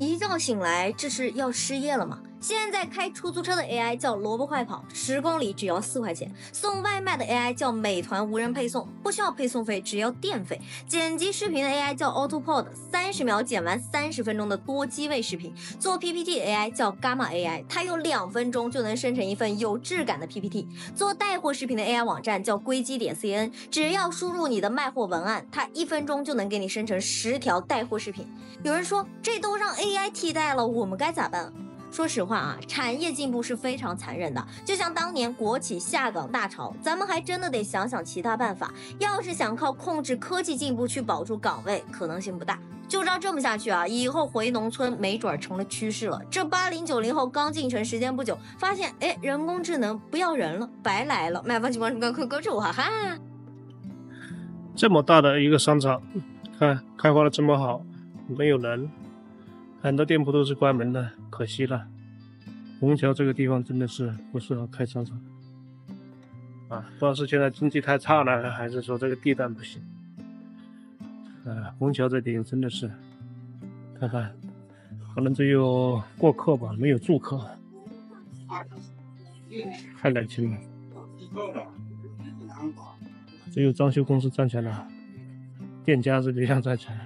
一觉醒来，这是要失业了吗？现在开出租车的 AI 叫萝卜快跑，10公里只要4块钱；送外卖的 AI 叫美团无人配送，不需要配送费，只要电费；剪辑视频的 AI 叫 AutoPod，30秒剪完30分钟的多机位视频；做 PPT 的 AI 叫 Gamma AI， 它用2分钟就能生成一份有质感的 PPT；做带货视频的 AI 网站叫硅基点 CN， 只要输入你的卖货文案，它1分钟就能给你生成10条带货视频。有人说，这都让 AI 替代了，我们该咋办？说实话啊，产业进步是非常残忍的，就像当年国企下岗大潮，咱们还真的得想想其他办法。要是想靠控制科技进步去保住岗位，可能性不大。就照这么下去啊，以后回农村没准成了趋势了。这80、90后刚进城时间不久，发现人工智能不要人了，白来了。买房情况快关注哈哈。 这么大的一个商场，看开发的这么好，没有人，很多店铺都是关门的，可惜了。虹桥这个地方真的是不适合开商场啊，不知道是现在经济太差了，还是说这个地段不行。虹桥这点真的是，看看，可能只有过客吧，没有住客，太冷清了。只有装修公司赚钱了，店家是一样赚钱。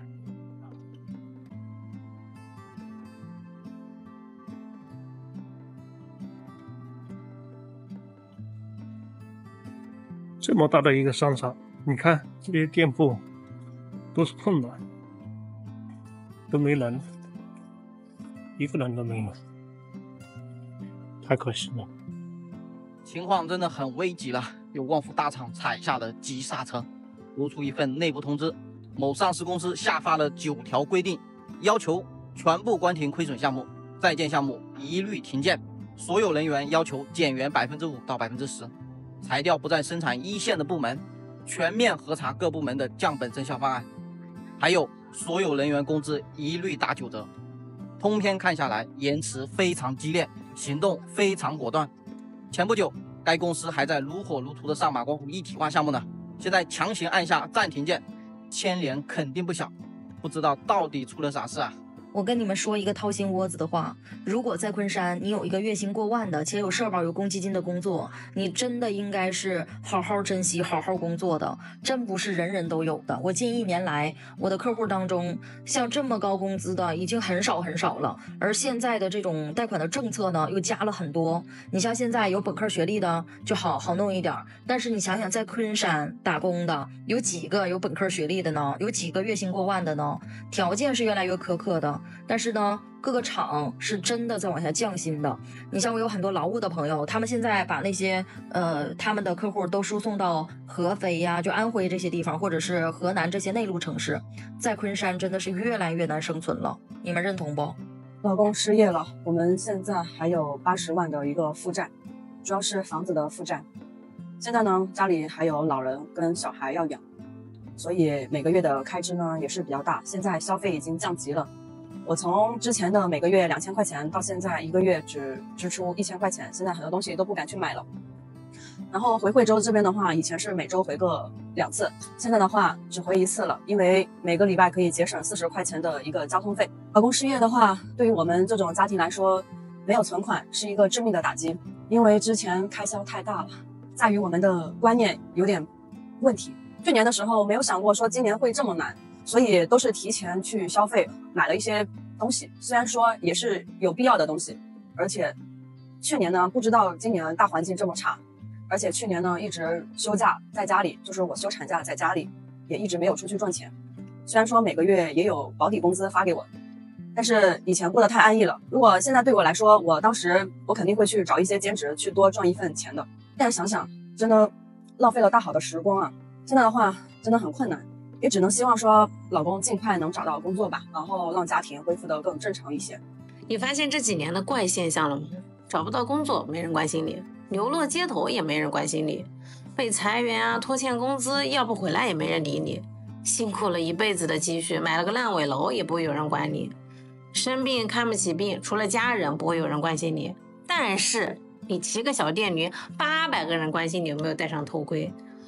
这么大的一个商场，你看这些店铺都是空的，都没人，一个人都没有，太可惜了。 情况真的很危急了，有旺福大厂踩下的急刹车，如出一份内部通知，某上市公司下发了9条规定，要求全部关停亏损项目，在建项目一律停建，所有人员要求减员5%到10%，裁掉不在生产一线的部门，全面核查各部门的降本增效方案，还有所有人员工资一律打9折。通篇看下来，言辞非常激烈，行动非常果断。前不久，该公司还在如火如荼的上马光湖一体化项目呢，现在强行按下暂停键，牵连肯定不小，不知道到底出了啥事啊。 我跟你们说一个掏心窝子的话，如果在昆山你有一个月薪过万的，且有社保有公积金的工作，你真的应该是好好珍惜好好工作的，真不是人人都有的。我近1年来，我的客户当中像这么高工资的已经很少很少了，而现在的这种贷款的政策呢又加了很多，你像现在有本科学历的就好弄一点，但是你想想在昆山打工的有几个有本科学历的呢？有几个月薪过万的呢？条件是越来越苛刻的，但是呢各个厂是真的在往下降薪的。你像我有很多劳务的朋友，他们现在把那些他们的客户都输送到合肥呀，就安徽这些地方，或者是河南这些内陆城市，在昆山真的是越来越难生存了。你们认同不？ 老公失业了，我们现在还有80万的一个负债，主要是房子的负债。现在呢家里还有老人跟小孩要养，所以每个月的开支呢也是比较大。现在消费已经降级了，我从之前的每个月2000块钱到现在1个月只支出1000块钱，现在很多东西都不敢去买了。然后回惠州这边的话，以前是每周回个2次，现在的话只回1次了，因为每个礼拜可以节省40块钱的一个交通费。老公失业的话，对于我们这种家庭来说，没有存款是一个致命的打击，因为之前开销太大了，在于我们的观念有点问题。去年的时候没有想过说今年会这么难，所以都是提前去消费，买了一些东西，虽然说也是有必要的东西，而且去年呢不知道今年大环境这么差，而且去年呢一直休假在家里，就是我休产假在家里，也一直没有出去赚钱。虽然说每个月也有保底工资发给我，但是以前过得太安逸了。如果现在对我来说，我当时我肯定会去找一些兼职去多赚一份钱的。现在想想真的浪费了大好的时光啊！现在的话真的很困难，也只能希望说老公尽快能找到工作吧，然后让家庭恢复得更正常一些。 你发现这几年的怪现象了吗？找不到工作没人关心你，流落街头也没人关心你，被裁员啊，拖欠工资要不回来也没人理你，辛苦了一辈子的积蓄买了个烂尾楼也不会有人管你，生病看不起病除了家人不会有人关心你，但是你骑个小电驴800个人关心你有没有戴上头盔，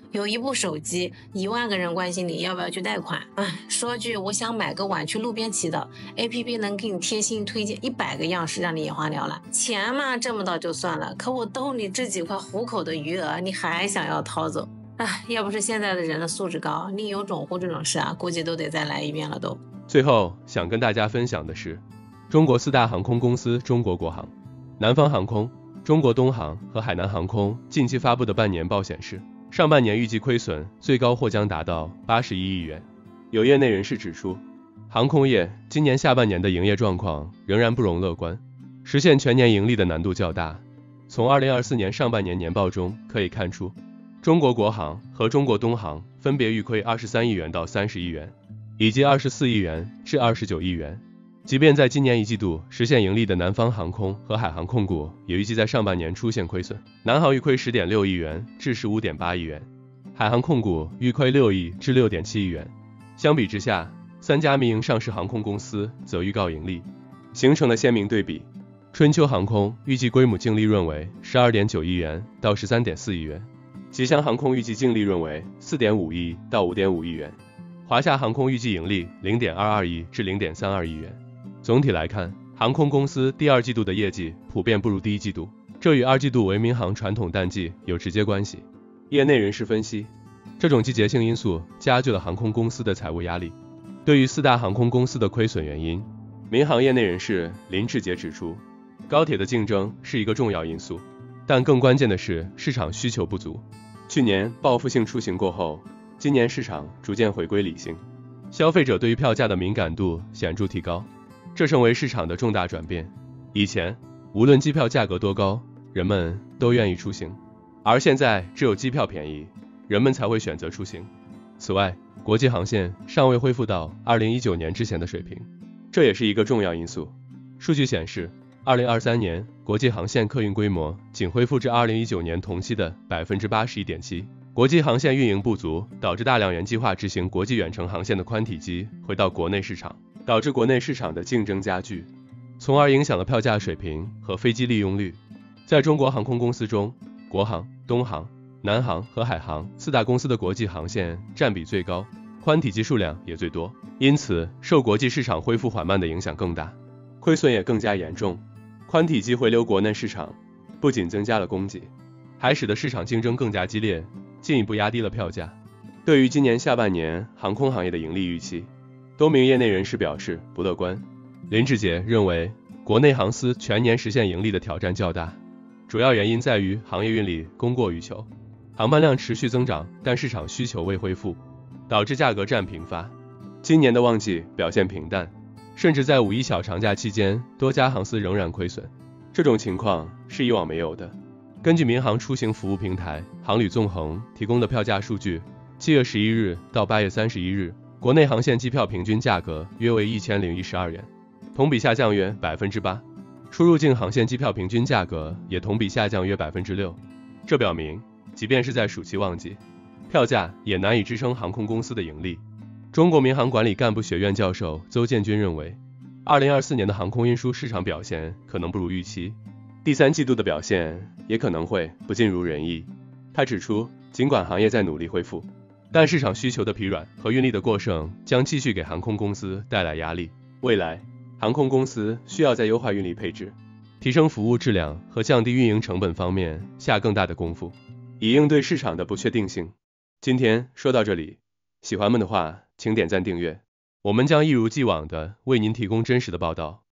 有一部手机，1万个人关心你要不要去贷款。说句我想买个碗去路边祈祷 ，APP 能给你贴心推荐100个样式，让你眼花缭乱。钱嘛挣不到就算了，可我兜里这几块糊口的余额，你还想要掏走？要不是现在的人的素质高，宁有种乎这种事估计都得再来一遍了都。 最后想跟大家分享的是，中国4大航空公司中国国航、南方航空、中国东航和海南航空近期发布的半年报显示，上半年预计亏损最高或将达到81亿元。有业内人士指出，航空业今年下半年的营业状况仍然不容乐观，实现全年盈利的难度较大。从2024年上半年年报中可以看出，中国国航和中国东航分别预亏23亿元到30亿元，以及24亿元至29亿元。即便在今年一季度实现盈利的南方航空和海航控股也预计在上半年出现亏损，南航预亏10.6亿元至15.8亿元，海航控股预亏6亿至6.7亿元。相比之下，3家民营上市航空公司则预告盈利，形成了鲜明对比。春秋航空预计归母净利润为12.9亿元到13.4亿元，吉祥航空预计净利润为4.5亿到5.5亿元，华夏航空预计盈利0.22亿至0.32亿元。总体来看，航空公司第二季度的业绩普遍不如第一季度，这与二季度为民航传统淡季有直接关系。业内人士分析，这种季节性因素加剧了航空公司的财务压力。对于4大航空公司的亏损原因，民航业内人士林志杰指出，高铁的竞争是一个重要因素，但更关键的是市场需求不足。去年报复性出行过后，今年市场逐渐回归理性，消费者对于票价的敏感度显著提高，这成为市场的重大转变。以前无论机票价格多高，人们都愿意出行，而现在只有机票便宜，人们才会选择出行。此外，国际航线尚未恢复到2019年之前的水平，这也是一个重要因素。数据显示，2023年国际航线客运规模仅恢复至2019年同期的 81.7%。国际航线运营不足，导致大量原计划执行国际远程航线的宽体机回到国内市场，导致国内市场的竞争加剧，从而影响了票价水平和飞机利用率。在中国航空公司中，国航、东航、南航和海航4大公司的国际航线占比最高，宽体机数量也最多，因此受国际市场恢复缓慢的影响更大，亏损也更加严重。宽体机回流国内市场，不仅增加了供给，还使得市场竞争更加激烈，进一步压低了票价。对于今年下半年航空行业的盈利预期，多名业内人士表示不乐观。林志杰认为，国内航司全年实现盈利的挑战较大，主要原因在于行业运力供过于求，航班量持续增长，但市场需求未恢复，导致价格战频发。今年的旺季表现平淡，甚至在5一小长假期间，多家航司仍然亏损，这种情况是以往没有的。根据民航出行服务平台航旅纵横提供的票价数据，7月11日到8月31日，国内航线机票平均价格约为1012元，同比下降约 8%， 出入境航线机票平均价格也同比下降约 6%。 这表明，即便是在暑期旺季，票价也难以支撑航空公司的盈利。中国民航管理干部学院教授邹建军认为，2024年的航空运输市场表现可能不如预期，第3季度的表现也可能会不尽如人意。他指出，尽管行业在努力恢复，但市场需求的疲软和运力的过剩将继续给航空公司带来压力。未来，航空公司需要在优化运力配置、提升服务质量和降低运营成本方面下更大的功夫，以应对市场的不确定性。今天说到这里，喜欢们的话请点赞订阅，我们将一如既往的为您提供真实的报道。